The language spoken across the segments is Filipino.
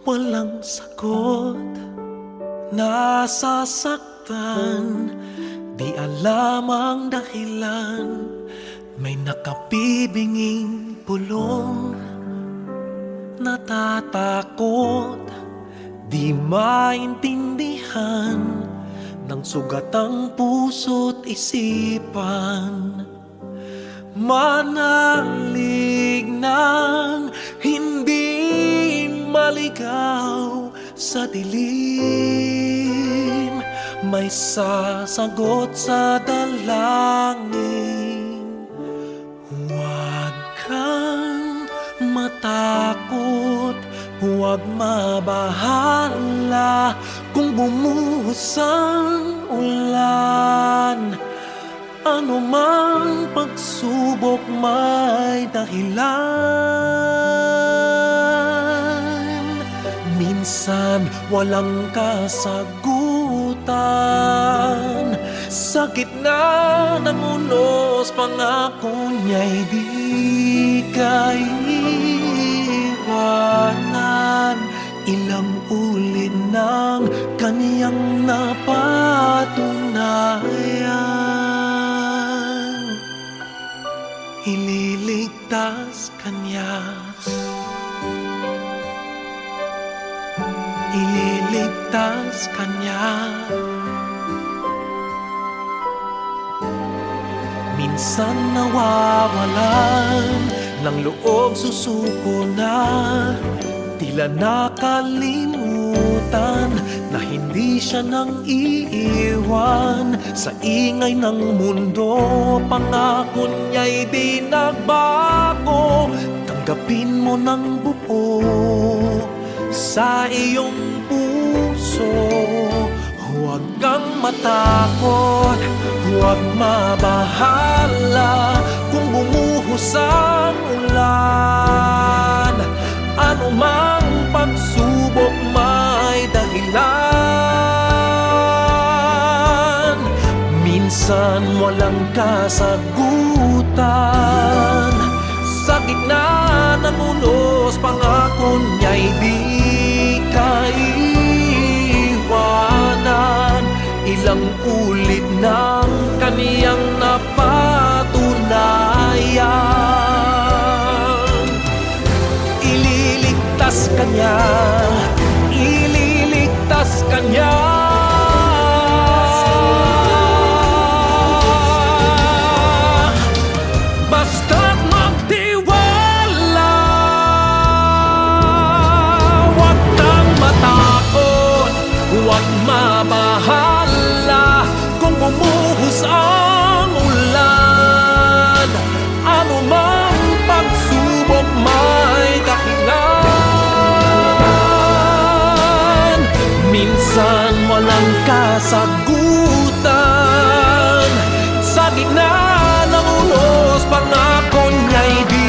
walang sagot, nasasaktan, di alam ang dahilan. May nakapibinging pulong, natatakot, di maintindihan ng sugat ang puso't isipan. Manalig ng hindi maligaw sa dilim, may sasagot sa dalangin. Huwag kang matakot, huwag mabahala kung bumuhos ang ulan. Ano mang pagsubok may dahilan. Minsan walang kasagutan, sa gitna ng unos pangako niya'y di kaiwanan. Ilang ulit ng kaniyang napatunayan, ililigtas kanya, ililigtas kanya. Minsan nawawalan ng loob, susuko na, tila nakalimutan na hindi siya nang iiwan. Sa ingay ng mundo, pangako niya'y di nagbago. Tanggapin mo ng buo sa iyong puso. Huwag kang matakot, huwag mabahala kung bumuhos ang ulan. Ano mang pagsubok may dahilan. Minsan walang kasagutan, sa gitna ng unos pangako niya'y di kaiwanan. Ilang ulit ng kaniyang napatunayan, ililigtas kanya, ililigtas kanya. Basta't magtiwala, huwag kang matakot, huwag mabahala kung bumuhos ang ulan. Ano mang pagsubok may dahilan. Minsan walang kasagutan, sa gitna ng unos pangako niya'y di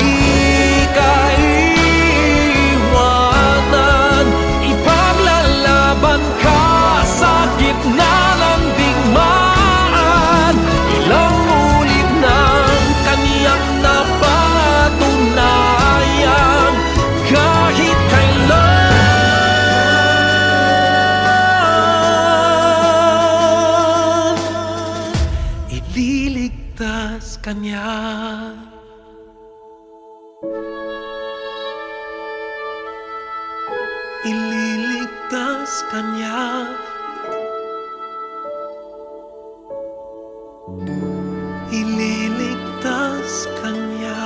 kaiwanan. Ipaglalaban ka sa gitna ng digmaan. Ilang ulit ng kaniyang napatunayan, kahit kailan, ililigtas kanya. Ililigtas kanya, ililigtas kanya.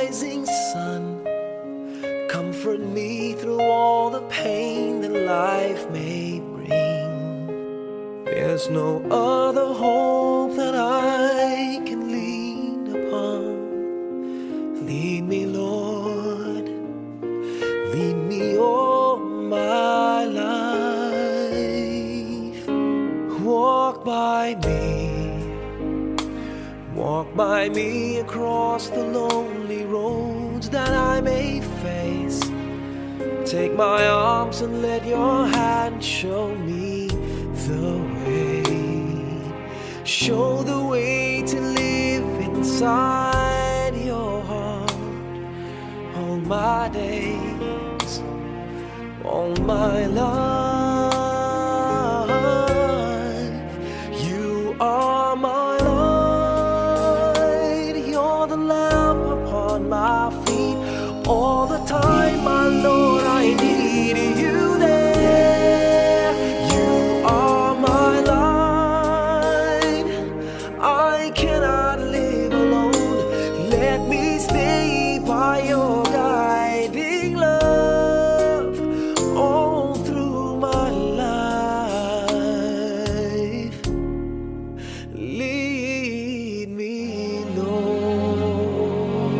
rising sun. Comfort me through all the pain that life may bring. There's no other hope that I can lean upon. Lead me, Lord, lead me all my life. Walk by me across the lonely roads that I may face. Take my arms and let your hand show me the way. Show the way to live inside your heart all my days, all my life. You are my light, you're the lamp upon my feet. All the time, my Lord, I need you there. You are my light, I cannot live alone. Let me stay by your guiding love all through my life. Lead me, Lord.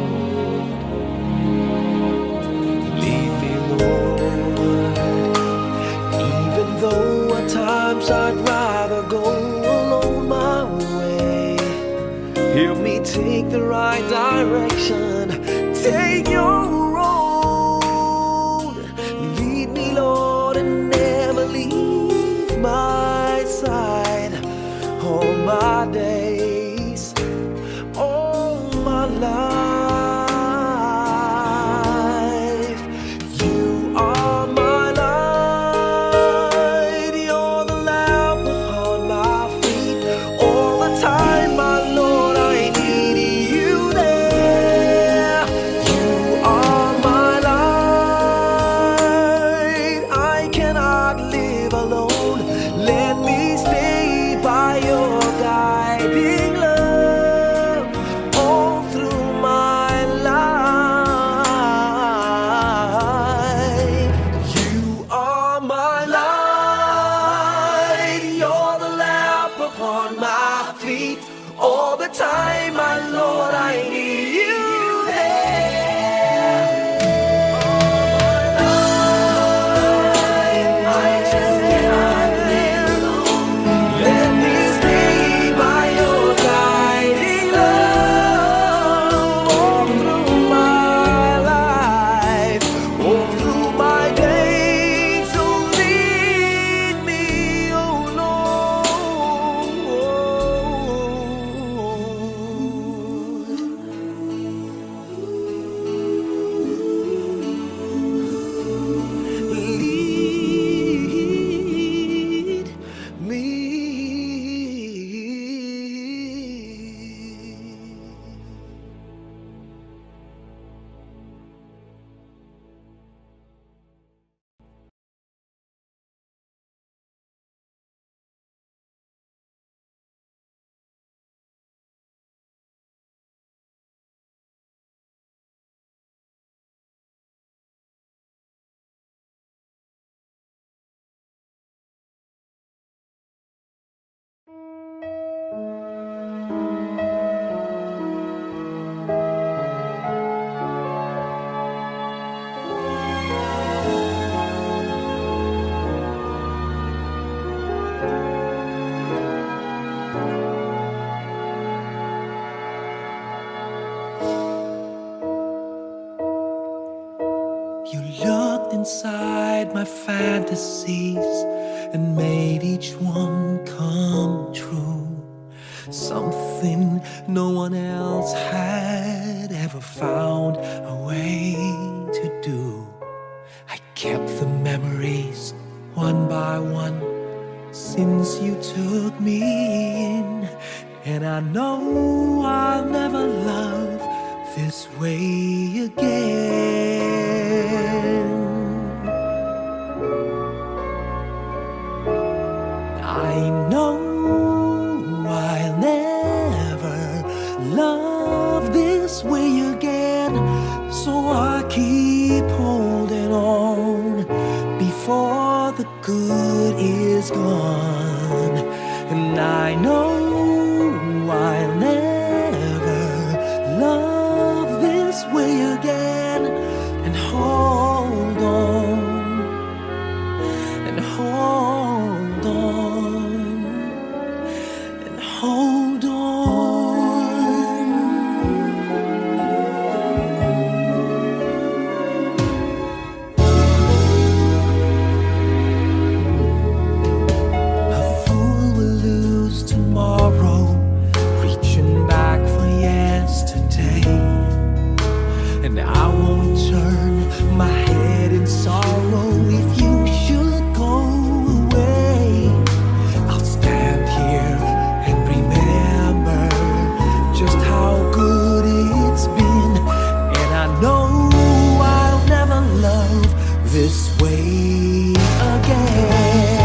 Lead me, Lord. Even though at times I'd rather go alone my way, help me take the right direction. Take your road. Lead me, Lord, and never leave my side. All my days, all my life. You are my light, you're the lamp upon my feet. All the time, my Lord, I need you there. You are my light, I cannot live alone. Let me stay by your guiding love all through my life. You are my light, you're the lamp upon my feet. All the time, my Lord, I need you there. I just cannot live alone. Let me stay by your guiding love all through my life, all through my days. So lead me, oh Lord. Lead me. You looked inside my fantasies and made each one come true. Something no one else had ever found a way to do. I kept the memories one by one since you took me in, and I know I'll never love this way again. I know I'll never love this way again. keep holding on before the good is gone. And I know I'll never love this way again. And hold on, and hold on, and hold on. Tomorrow, reaching back for yesterday, and I won't turn my head in sorrow if you should go away. I'll stand here and remember just how good it's been, and I know I'll never love this way again.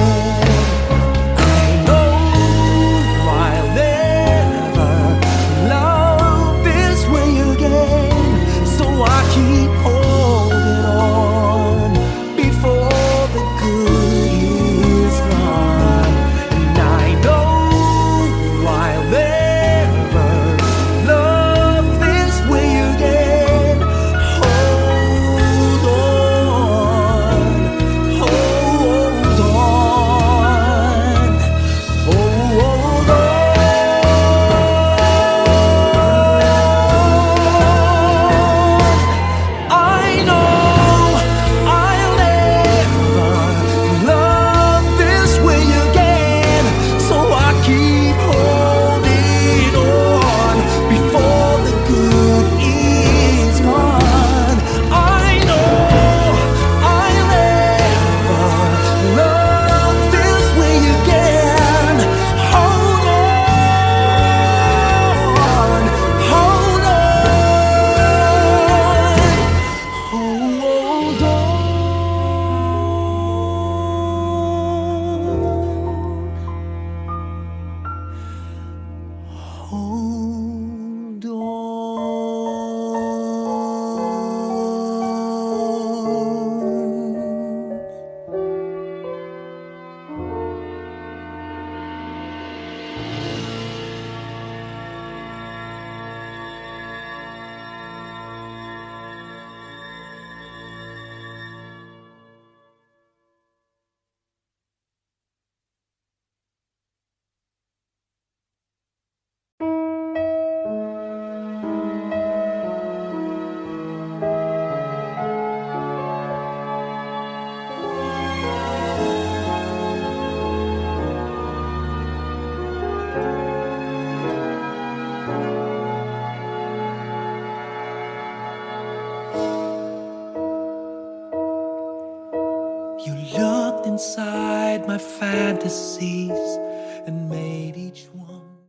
You looked inside my fantasies and made each one.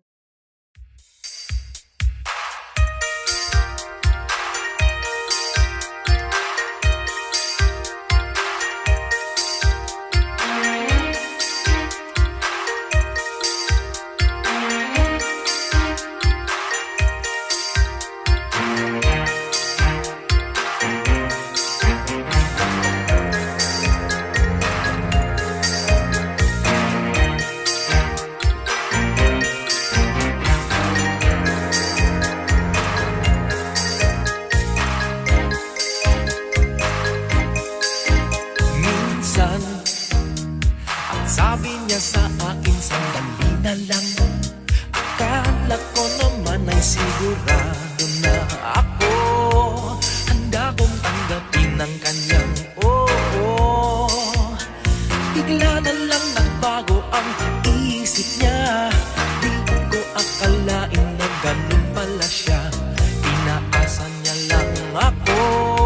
Sabi niya sa akin, sandali na lang. Akala ko naman ay sigurado na ako. Handa kong tanggapin ang kanyang oo. Bigla na lang nagbago ang isip niya. Di ko akalain na ganun pala siya. Inaasa niya lang ako.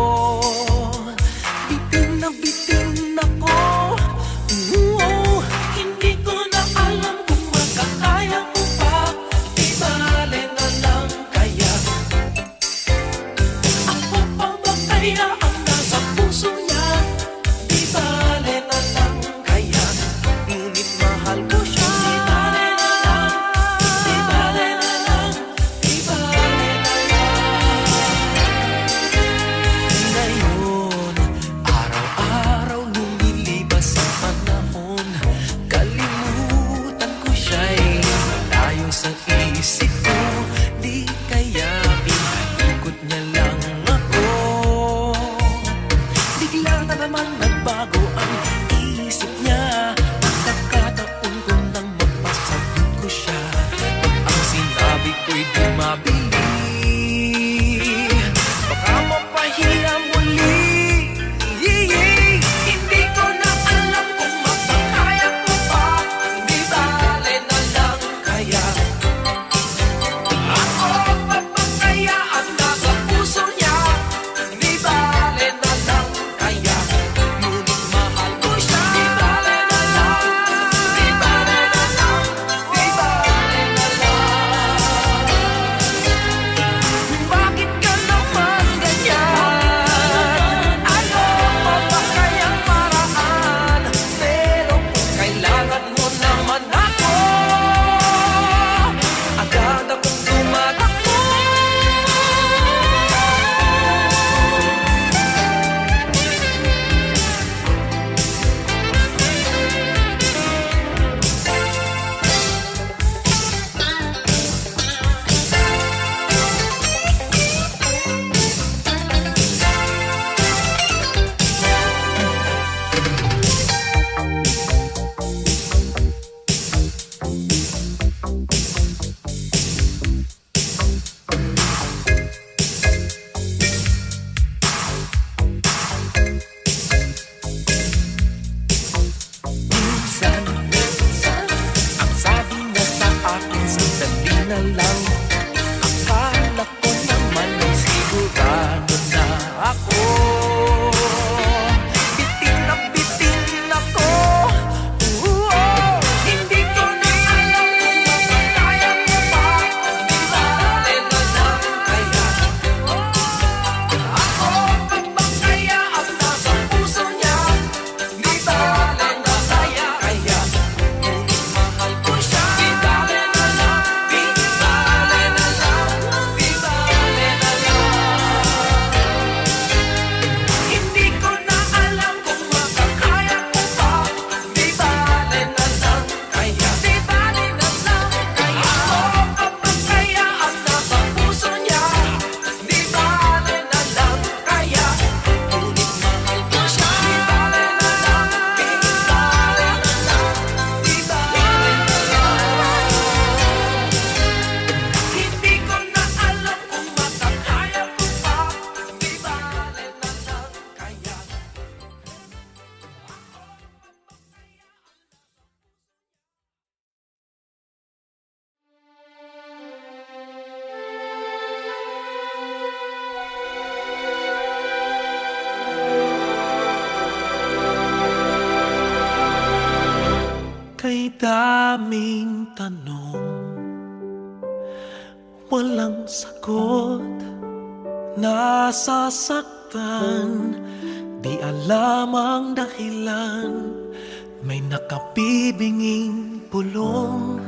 Bitin na bitin ako. Ngayon daming tanong, walang sagot. Nasasaktan, di alam ang dahilan. May nakabibinging pulong,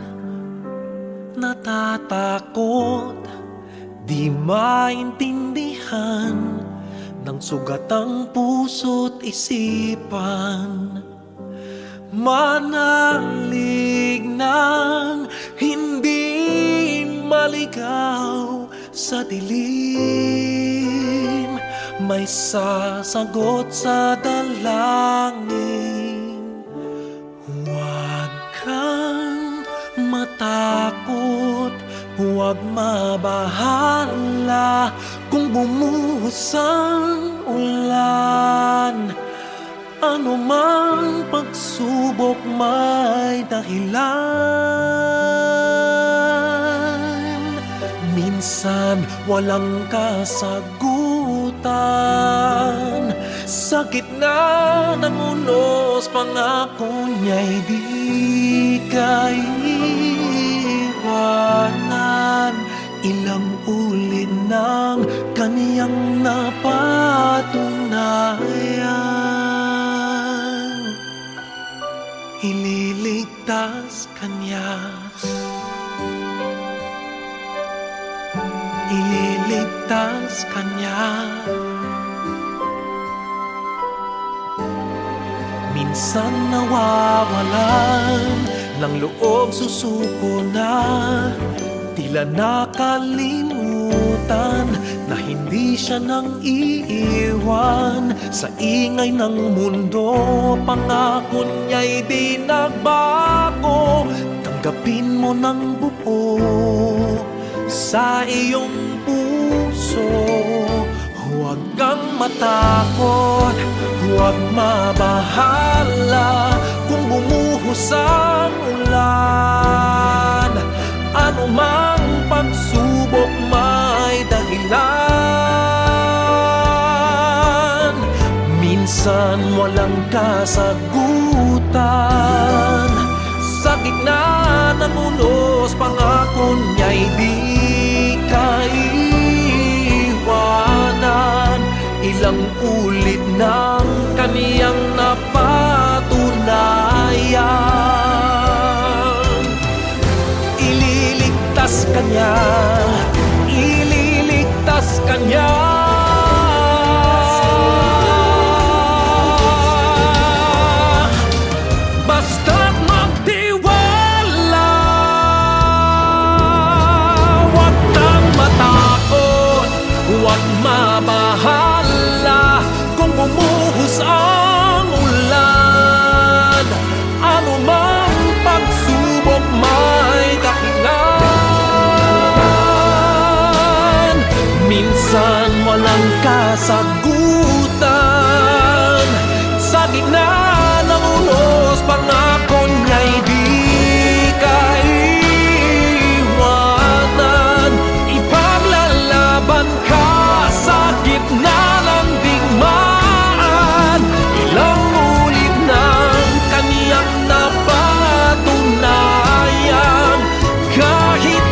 natatakot, di maintindihan ng sugat ang puso't isipan. Manalig ng hindi maligaw sa dilim, may sasagot sa dalangin. Huwag kang matakot, huwag mabahala kung bumuhos ang ulan. Ano mang pagsubok may dahilan. Minsan walang kasagutan, sa gitna ng unos pangako niya'y di kaiwanan. Ilang ulit ng kaniyang napatunayan, ililigtas kanya, ililigtas kanya. Minsan nawawalan ng loob, susuko na, tila nakalimutan na hindi siya nang iiwan. Sa ingay ng mundo, pangako niya'y di nagbago. Tanggapin mo ng buo sa iyong puso. Huwag kang matakot, huwag mabahala kung bumuhos ang ulan. Ano mang pagsubok may dahilan. Minsan walang kasagutan, sa gitna ng unos pangako niya'y di kaiwanan. Ilang ulit ng kaniyang napatunayan, ililigtas kanya, ililigtas kanya. Basta't magtiwala, huwag kang matakot, huwag mabahala kung bumuhos ang ulan. Ano mang pagsubok may dahilan. Minsan walang kasagutan, sa gitna ng unos pangako niya'y di kaiwanan. Ipaglalaban ka sa gitna ng digmaan. Ilang ulit ng kaniyang napatunayan, kahit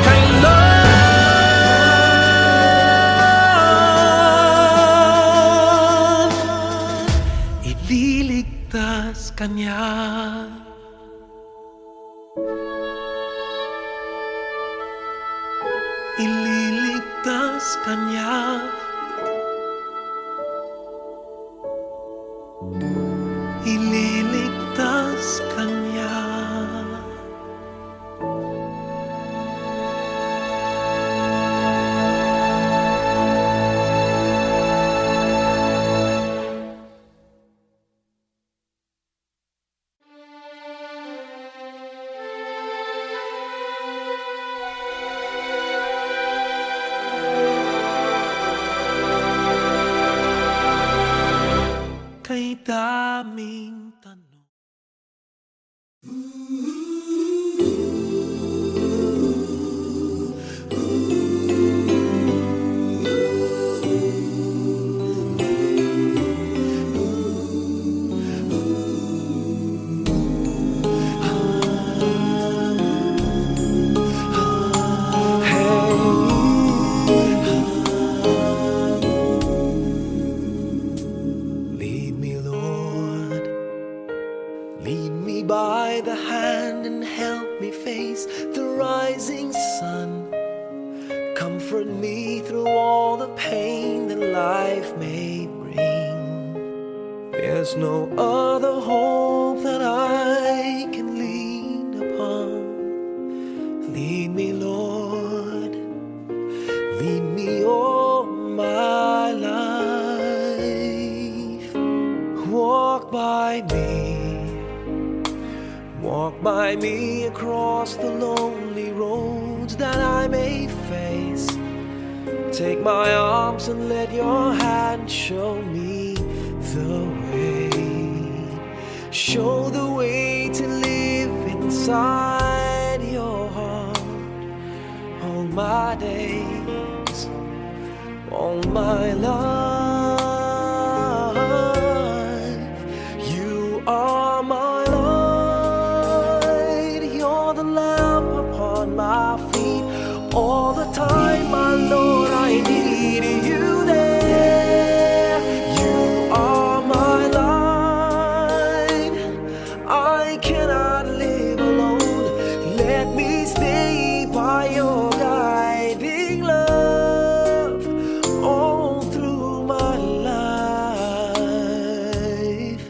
kailan, ililigtas kanya. Ililigtas kanya, ililigtas kanya. Kay daming tanong. by the hand and help me face the rising sun. Comfort me through all the pain that life may bring. There's no other hope that I can lean upon. Lead me, Lord, lead me all my life. Walk by me across the lonely roads that I may face. Take my arms and let your hand show me the way. Show the way to live inside your heart all my days, all my life. You are my light, you're the lamp upon my feet. All the time, my Lord, I need you there. You are my light, I cannot live alone. Let me stay by your guiding love all through my life.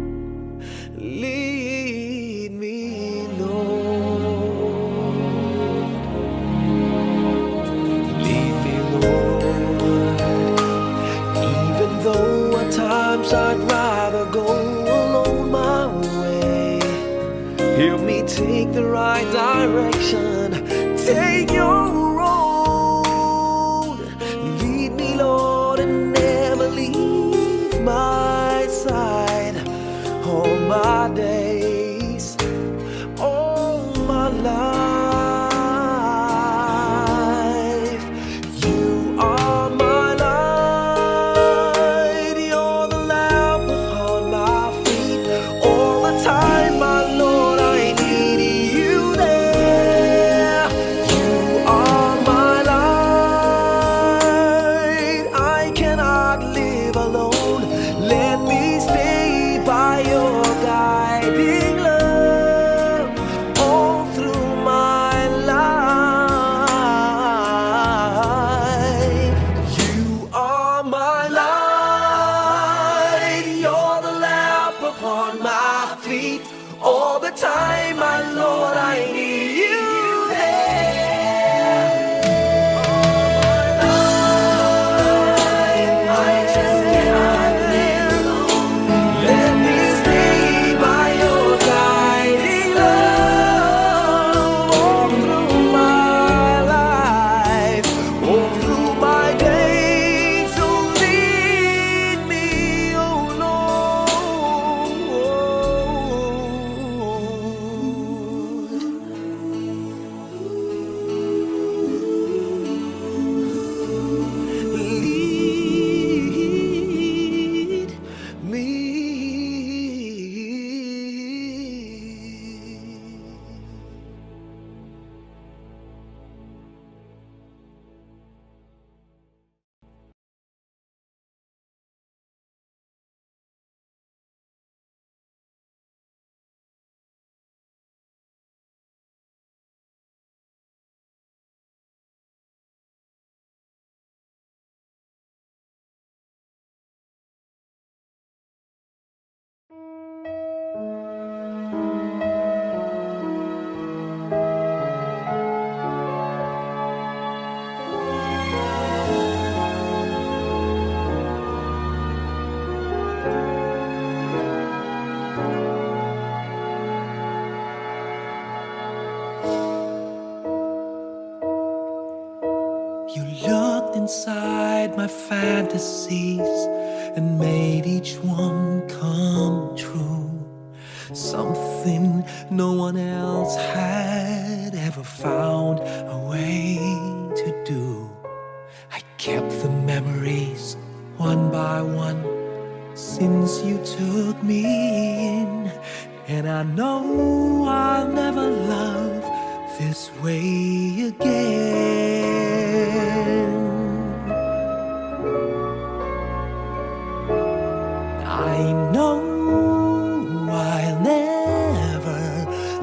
Lead me, Lord. Lead me, Lord. Even though at times I'd rather go alone my way, help me take the right direction. Take your road. Lead me, Lord, and never leave my side. All my days, all my life. You are my light, you're the lamp upon my feet. All the time, my Lord, I need you there. You are my light, I cannot live alone. Let me stay by your guiding love all through my life. You are my light, you're the lamp upon my feet. All the time, my Lord, I need you there. I just cannot live alone. Let me stay by your guiding love all through my life, all through my days. So lead me, oh Lord. Lead me. You looked inside my fantasies and made each one come true. Something no one else had ever found a way to do. I kept the memories one by one since you took me in, and I know I'll never love this way again. I know I'll never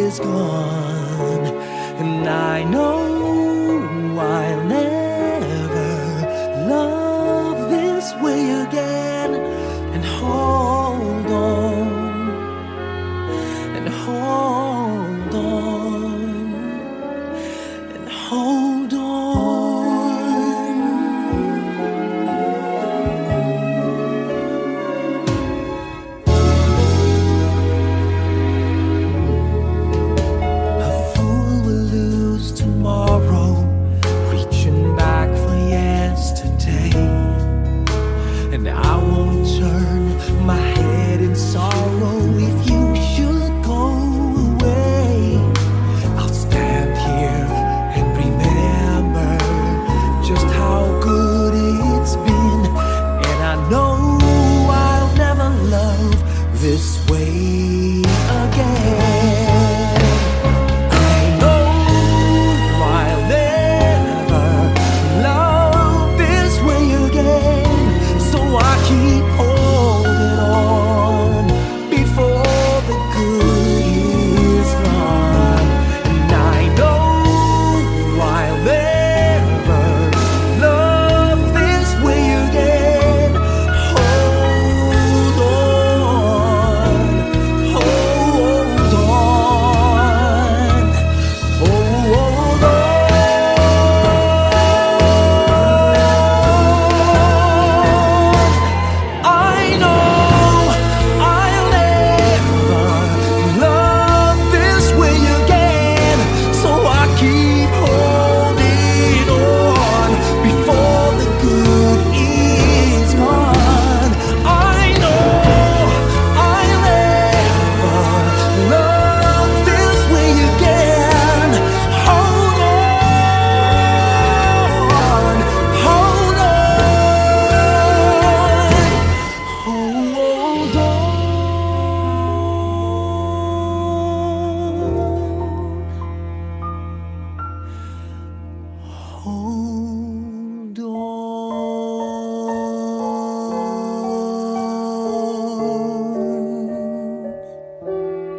is gone, and I know I'll never love this way again. And hold on, and hold on, and hold on. A fool will lose tomorrow, reaching back for yesterday. And I won't turn my head in sorrow if you should go away. I'll stand here and remember just how good it's been. And I know I'll never love this way again. I know I'll never love this way again. So I keep holding on before the good is gone. And I know I'll never love this way again. Hold on, hold on, hold on. I know I'll never love this way again. So I keep holding on before the good is gone. I know I'll never love this way again. Hold on, hold on, hold on. Hold on.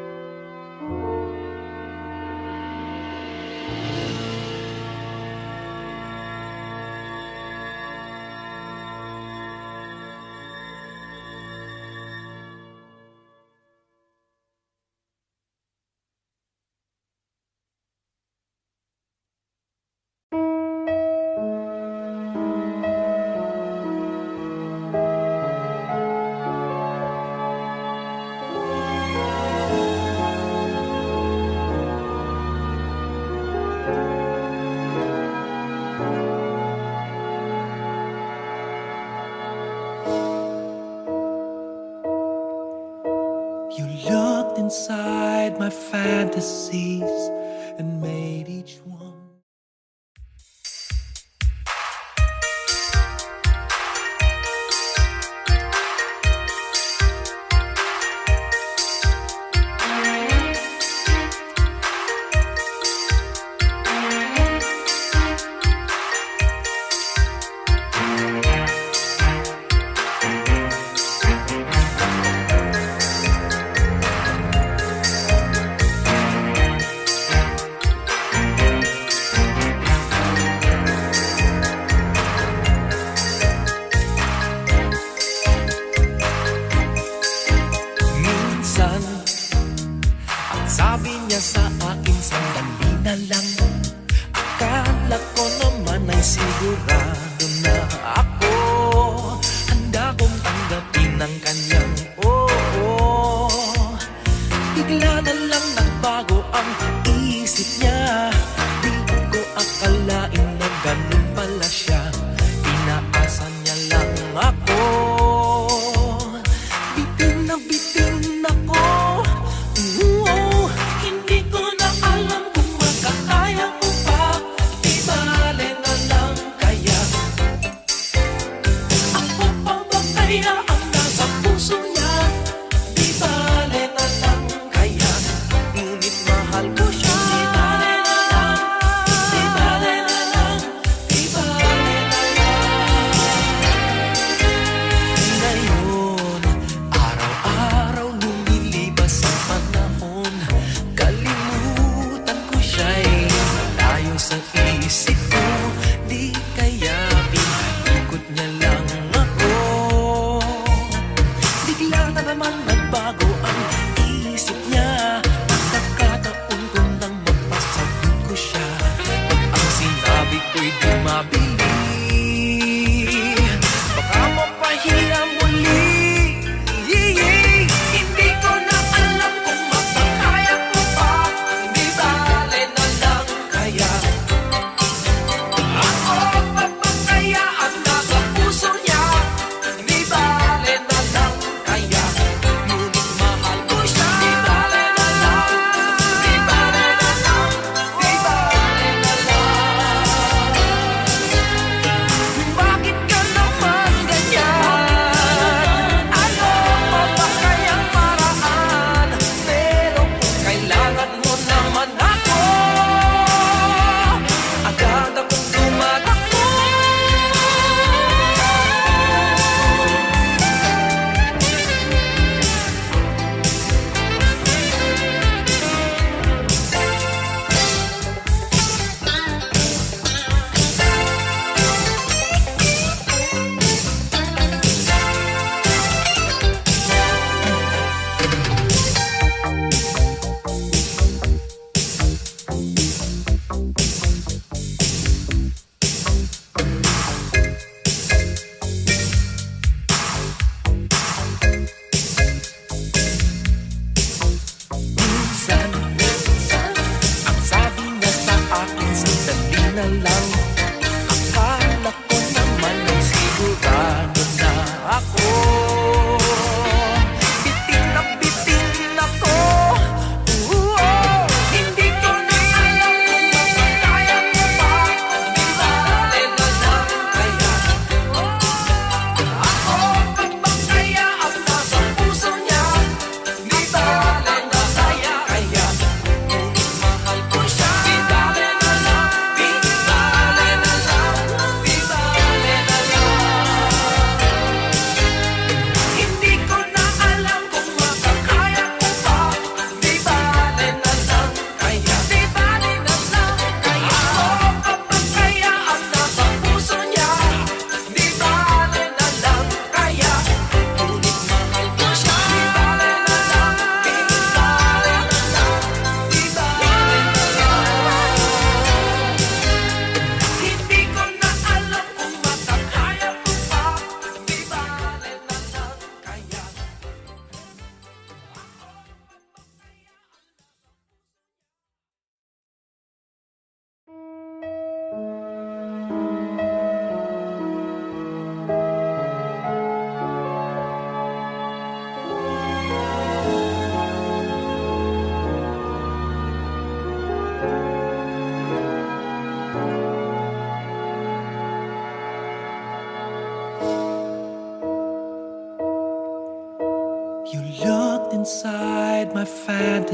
You looked inside my fantasies and made each one. Minsan, ang sabi niya sa akin, sandali na lang. Akala ko naman ay sigurado na ako. Handa kong tanggapin ang kanyang oo. Bigla na lang nagbago ang isip niya. Di ko akalain na ganun pala siya. Pinaasa niya lang ako. Bitin ako. Hindi ko na alam kung makakaya ko pa. Di bale na lang kaya. Ako pa ba kaya ang nasa puso niya? Di bale na lang kaya. Ngunit mahal ko siya. Di bale na lang. Di bale na lang. Di bale na lang. Ngayon, araw-araw lumilibas ang panahon.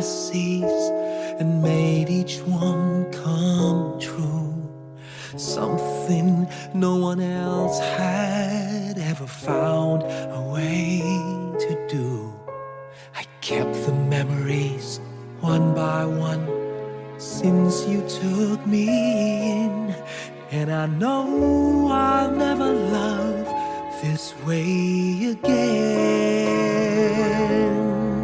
fantasies and made each one come true. Something no one else had ever found a way to do. I kept the memories one by one since you took me in, and I know I'll never love this way again.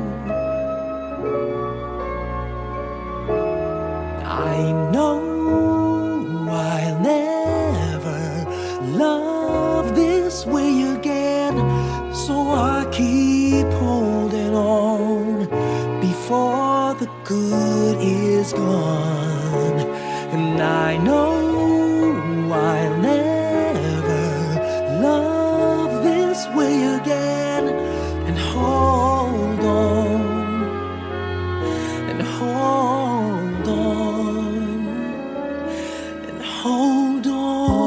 I know I'll never love this way again, so I keep holding on before the good is gone. And I know I'll never love this way again, and hold on, and hold on, and hold on.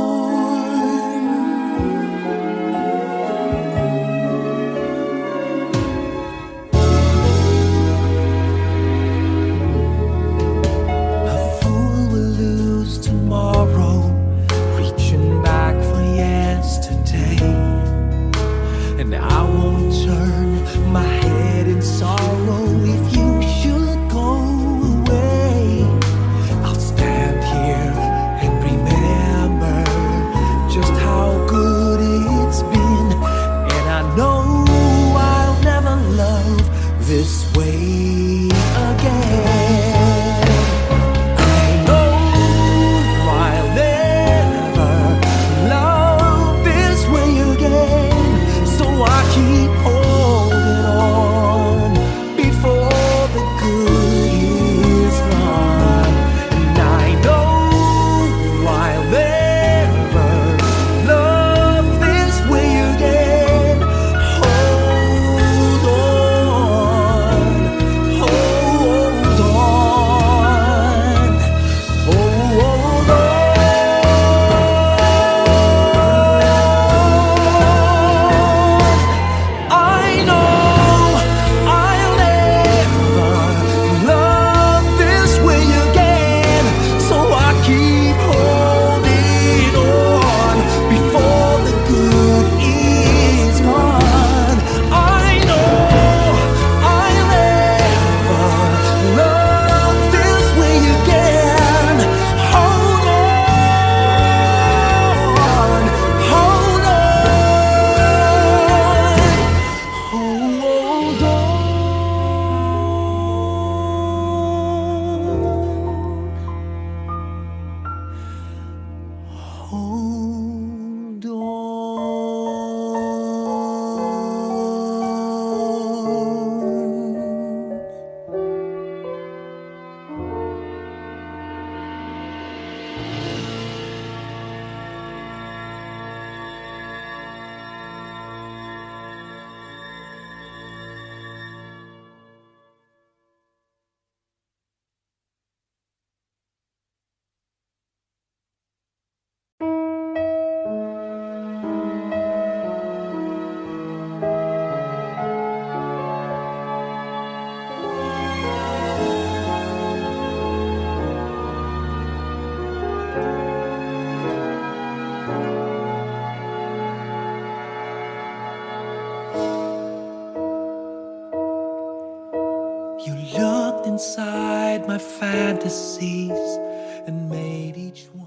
A fool will lose tomorrow, reaching back for yesterday, and I won't turn my head in sorrow if you should go away. I'll stand here and remember just how good it's been, and I know I'll never love this way again. I know I'll never love this way again, so I keep holding on before the good is gone. And I know I'll never love this way again. Hold on, hold on, hold on. I know I'll never love this way again, so I keep holding on before the good is gone. I know I'll never love this way again. Hold on, hold on, hold on. Hold on. You looked inside my fantasies and made each one